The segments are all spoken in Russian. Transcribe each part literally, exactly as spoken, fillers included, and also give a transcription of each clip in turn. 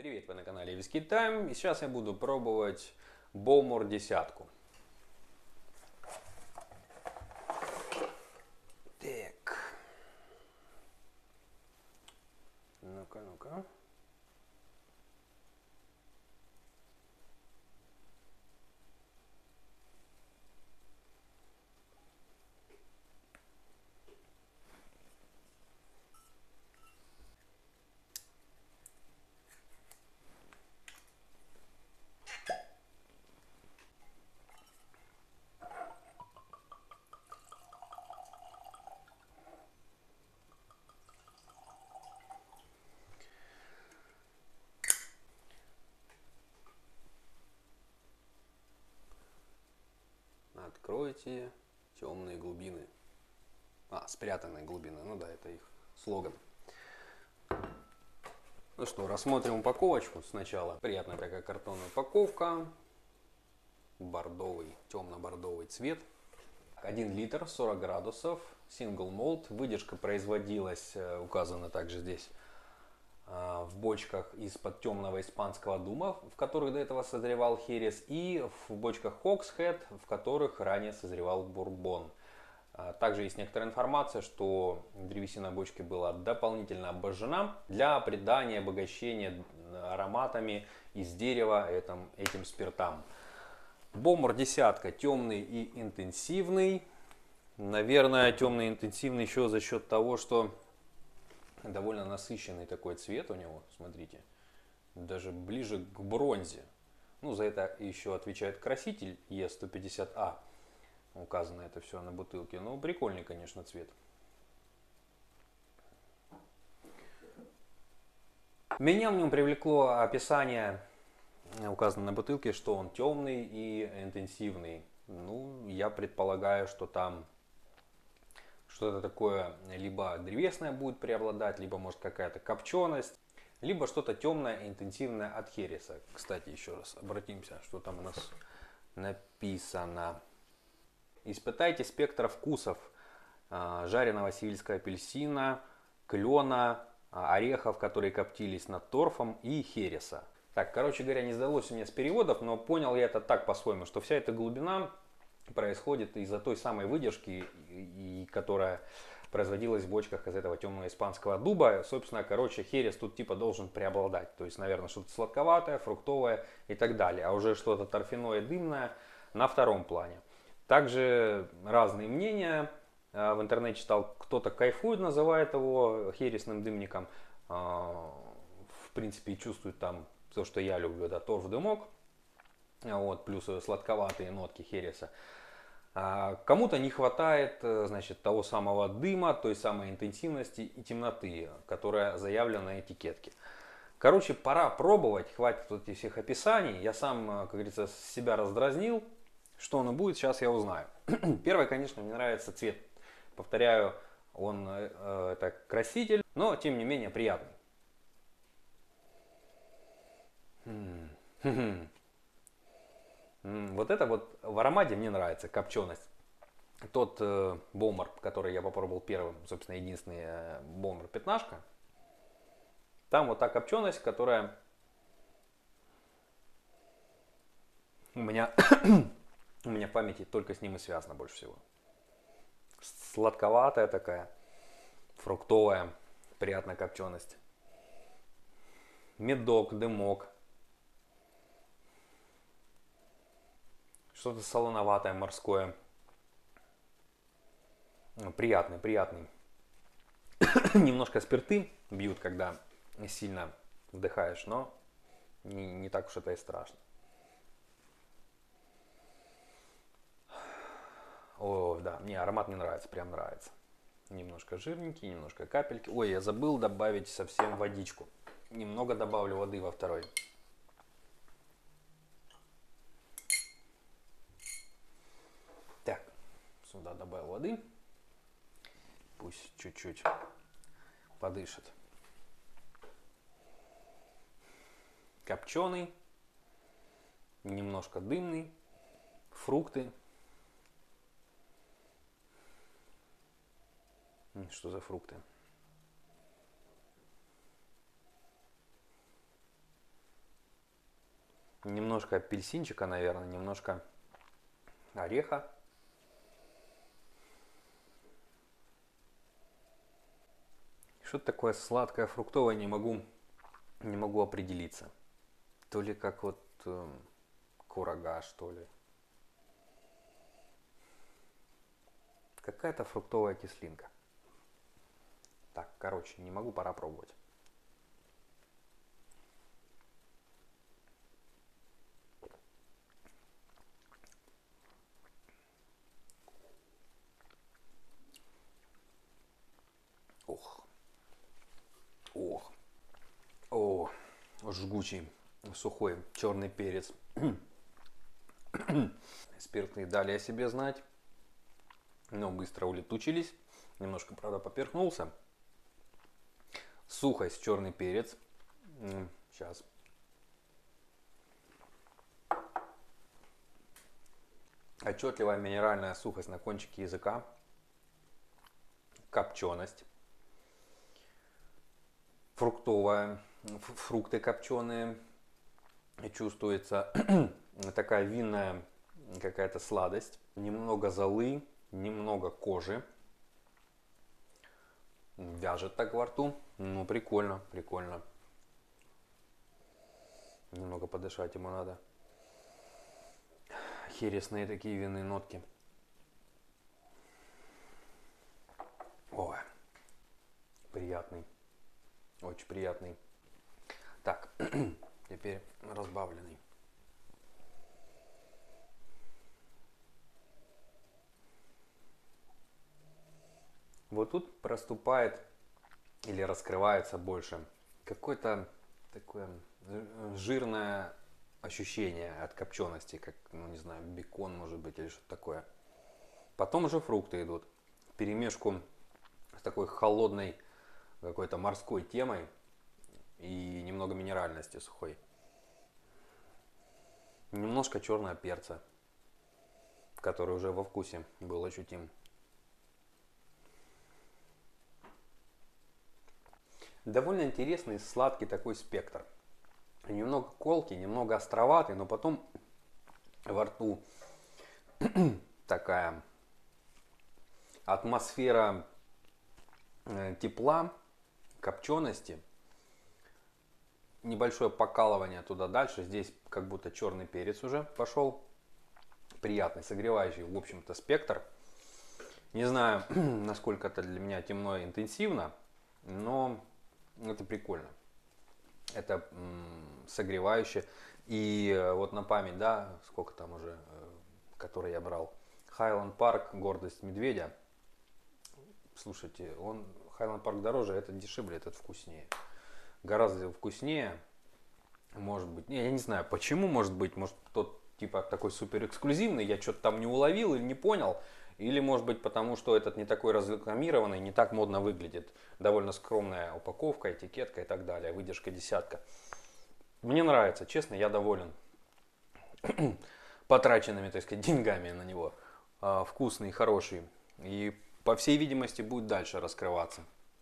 Привет, вы на канале Whisky Time, и сейчас я буду пробовать Bowmore десятку. Так. Ну-ка, ну-ка. Откройте темные глубины. А, спрятанные глубины. Ну да, это их слоган. Ну что, рассмотрим упаковочку сначала. Приятная такая картонная упаковка. Бордовый, темно-бордовый цвет. один литр, сорок градусов. Single malt. Выдержка производилась, указано также здесь, в бочках из-под темного испанского дума, в которых до этого созревал херес, и в бочках Hogshead, в которых ранее созревал бурбон. Также есть некоторая информация, что древесина бочки была дополнительно обожжена для придания обогащения ароматами из дерева этим, этим спиртам. Bowmore десятка темный и интенсивный. Наверное, темный и интенсивный еще за счет того, что довольно насыщенный такой цвет у него, смотрите, даже ближе к бронзе. Ну, за это еще отвечает краситель Е сто пятьдесят А. Указано это все на бутылке. Ну, прикольный, конечно, цвет. Меня в нем привлекло описание, указано на бутылке, что он темный и интенсивный. Ну, я предполагаю, что там что-то такое либо древесное будет преобладать, либо может какая-то копченость, либо что-то темное, интенсивное от хереса. Кстати, еще раз обратимся, что там у нас написано. Испытайте спектр вкусов жареного сивильского апельсина, клена, орехов, которые коптились над торфом, и хереса. Так, короче говоря, не сдалось у меня с переводов, но понял я это так по-своему, что вся эта глубина происходит из-за той самой выдержки, и, которая производилась в бочках из этого темного испанского дуба. Собственно, короче, херес тут типа должен преобладать. То есть, наверное, что-то сладковатое, фруктовое и так далее. А уже что-то торфяное, дымное на втором плане. Также разные мнения. В интернете читал, кто-то кайфует, называет его хересным дымником. В принципе, чувствует там то, что я люблю, да, торф-дымок. Вот, плюс сладковатые нотки хереса. Кому-то не хватает, значит, того самого дыма, той самой интенсивности и темноты, которая заявлена на этикетке. Короче, пора пробовать, хватит вот этих всех описаний. Я сам, как говорится, себя раздразнил. Что оно будет, сейчас я узнаю. Первое, конечно, мне нравится цвет. Повторяю, он э, это краситель, но тем не менее приятный. Вот это вот в аромате мне нравится, копченость. Тот э, Bowmore, который я попробовал первым, собственно, единственный э, Bowmore пятнашка. Там вот та копченость, которая у меня, у меня в памяти только с ним и связана больше всего. Сладковатая такая, фруктовая, приятная копченость. Медок, дымок. Что-то солоноватое, морское. Приятный, приятный. Немножко спирты бьют, когда сильно вдыхаешь, но не, не так уж это и страшно. О, да, мне аромат не нравится, прям нравится. Немножко жирненький, немножко капельки. Ой, я забыл добавить совсем водичку. Немного добавлю воды во второй. Так, сюда добавил воды. Пусть чуть-чуть подышит. Копченый, немножко дымный, фрукты. Что за фрукты? Немножко апельсинчика, наверное, немножко ореха. Что-то такое сладкое, фруктовое, не могу, не могу определиться. То ли как вот э, курага, что ли. Какая-то фруктовая кислинка. Так, короче, не могу, пора пробовать. Ох, ох, о, жгучий, сухой черный перец. Спиртные дали о себе знать, но быстро улетучились. Немножко, правда, поперхнулся. Сухость, черный перец. Сейчас. Отчетливая минеральная сухость на кончике языка. Копченость. Фруктовая. Фрукты копченые. Чувствуется такая винная какая-то сладость. Немного золы, немного кожи. Вяжет так во рту. Ну, прикольно, прикольно. Немного подышать ему надо. Хересные такие винные нотки. Ой, приятный. Очень приятный. Так, теперь разбавленный. Вот тут проступает или раскрывается больше какое-то такое жирное ощущение от копчености, как, ну не знаю, бекон может быть или что-то такое. Потом уже фрукты идут в перемешку с такой холодной какой-то морской темой и немного минеральности сухой. Немножко черного перца, который уже во вкусе был ощутим. Довольно интересный сладкий такой спектр. Немного колкий, немного островатый, но потом во рту такая атмосфера тепла, копчености, небольшое покалывание туда дальше. Здесь как будто черный перец уже пошел. Приятный, согревающий, в общем-то, спектр. Не знаю, насколько это для меня темно и интенсивно, но это прикольно. Это м, согревающе. И вот на память, да, сколько там уже, который я брал. Highland Park, гордость медведя. Слушайте, он Highland Park дороже, этот дешевле, этот вкуснее. Гораздо вкуснее. Может быть, не, я не знаю почему, может быть, может тот типа такой супер эксклюзивный, я что-то там не уловил или не понял. Или может быть потому, что этот не такой разрекламированный, не так модно выглядит. Довольно скромная упаковка, этикетка и так далее, выдержка десятка. Мне нравится, честно, я доволен потраченными, так сказать, деньгами на него. Вкусный, хороший. И по всей видимости будет дальше раскрываться.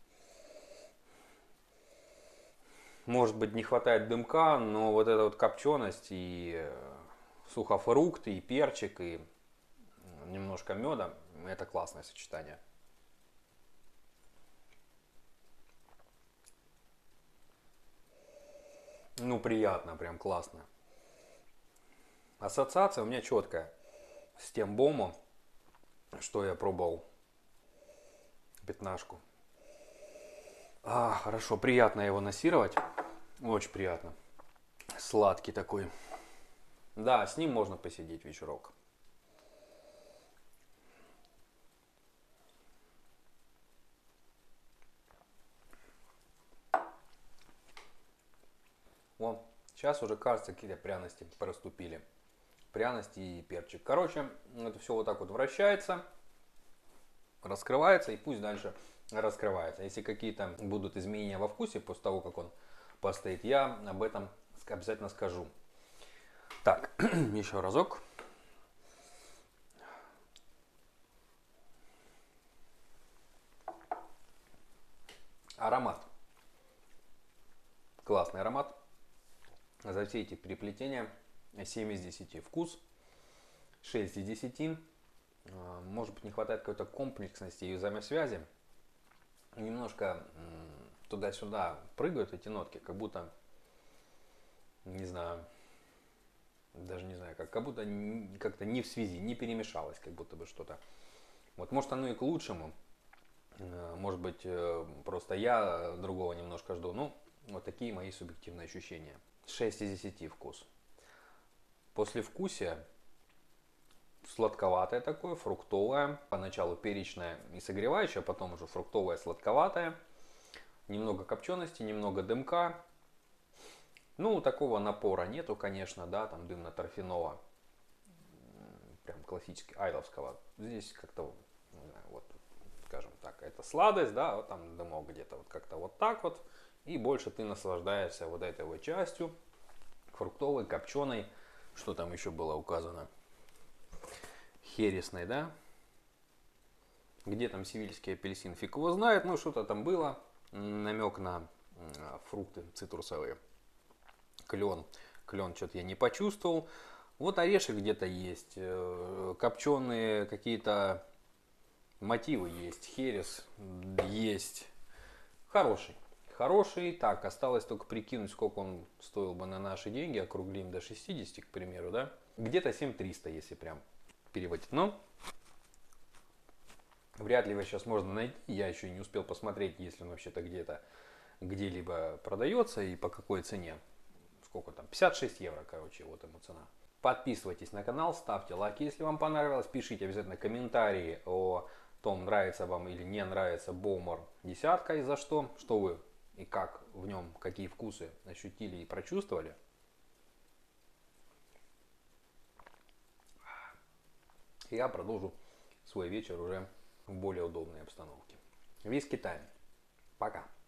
Может быть не хватает дымка, но вот эта вот копченость и сухофрукты, и перчик, и немножко меда, это классное сочетание. Ну приятно, прям классно. Ассоциация у меня четкая с тем бомом, что я пробовал пятнашку. А, хорошо, приятно его насировать. Очень приятно. Сладкий такой. Да, с ним можно посидеть вечерок. О, сейчас уже, кажется, какие-то пряности проступили. Пряности и перчик. Короче, это все вот так вот вращается, раскрывается и пусть дальше раскрывается. Если какие-то будут изменения во вкусе после того, как он постоит, я об этом обязательно скажу. Так, еще разок. Аромат. Классный аромат. За все эти переплетения семь из десяти. Вкус шесть из десяти. Может быть, не хватает какой-то комплексности и взаимосвязи. Немножко туда-сюда прыгают эти нотки, как будто, не знаю, даже не знаю, как, как будто как-то не в связи, не перемешалось, как будто бы что-то. Вот, может, оно и к лучшему. Может быть, просто я другого немножко жду. Ну, вот такие мои субъективные ощущения. шесть из десяти вкус. Послевкусие сладковатое такое, фруктовое. Поначалу перечное и согревающее, а потом уже фруктовое, сладковатое. Немного копчености, немного дымка. Ну, такого напора нету, конечно, да, там дымно-торфяного. Прям классически айловского. Здесь как-то, не знаю, вот, скажем так, это сладость, да, вот там дымок где-то вот как-то вот так вот. И больше ты наслаждаешься вот этой вот частью. Фруктовой, копченой. Что там еще было указано? Хересной, да? Где там севильский апельсин, фиг его знает, ну что-то там было. Намек на фрукты цитрусовые. Клен. Клен что-то я не почувствовал. Вот орешек где-то есть. Копченые какие-то мотивы есть. Херес есть. Хороший. Хороший. Так, осталось только прикинуть, сколько он стоил бы на наши деньги. Округлим до шестидесяти, к примеру, да? Где-то семь триста, если прям переводить. Но вряд ли его сейчас можно найти. Я еще не успел посмотреть, если он вообще-то где-то где-либо продается и по какой цене. Сколько там? пятьдесят шесть евро, короче, вот ему цена. Подписывайтесь на канал, ставьте лайки, если вам понравилось. Пишите обязательно комментарии о том, нравится вам или не нравится Боумор десятка и за что. Что вы и как в нем, какие вкусы ощутили и прочувствовали. Я продолжу свой вечер уже в более удобной обстановке. Виски тайм. Пока.